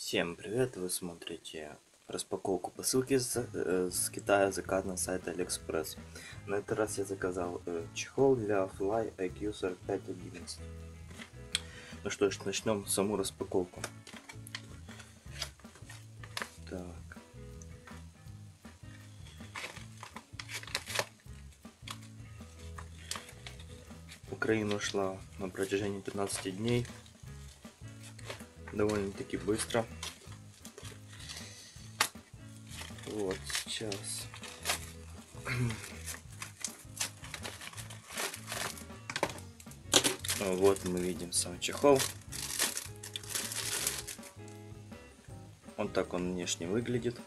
Всем привет! Вы смотрите распаковку посылки с Китая, заказ на сайт AliExpress. На этот раз я заказал чехол для Fly IQ 4511. Ну что ж, начнем саму распаковку. Так. Украина ушла на протяжении 15 дней. Довольно-таки быстро. Вот сейчас. Вот мы видим сам чехол. Вот так он внешне выглядит.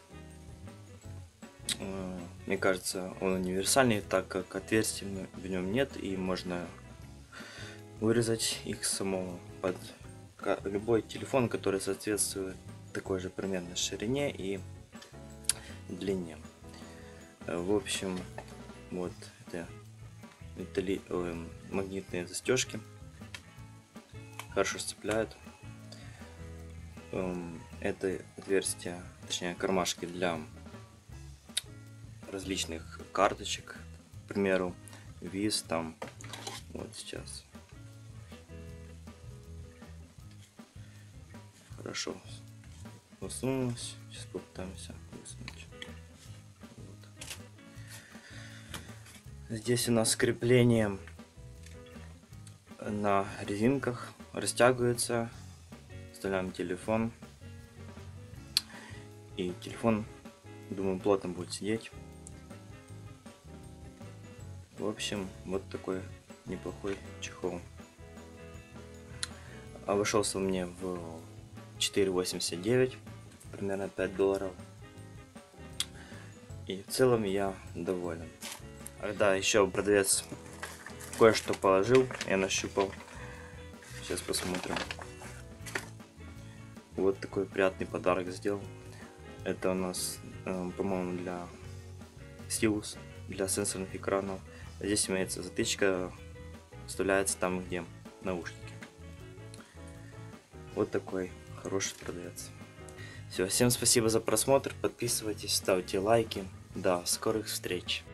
Мне кажется, он универсальный, так как отверстий в нем нет, и можно вырезать их самому под любой телефон, который соответствует такой же примерно ширине и длине. В общем, вот это магнитные застежки, хорошо сцепляют. Это отверстия, точнее кармашки для различных карточек, к примеру, виз там. Вот сейчас хорошо усунулось. Сейчас попытаемся высунуть. Вот. Здесь у нас крепление на резинках, растягивается. Вставляем телефон, и телефон, думаю, плотно будет сидеть. В общем, вот такой неплохой чехол. Обошелся мне в 4,89, примерно $5. И в целом я доволен. Да, еще продавец кое-что положил, я нащупал. Сейчас посмотрим. Вот такой приятный подарок сделал. Это у нас, по-моему, для стилус, для сенсорных экранов. Здесь имеется затычка, вставляется там, где наушники. Вот такой хороший продавец. Все, всем спасибо за просмотр, подписывайтесь, ставьте лайки. До скорых встреч!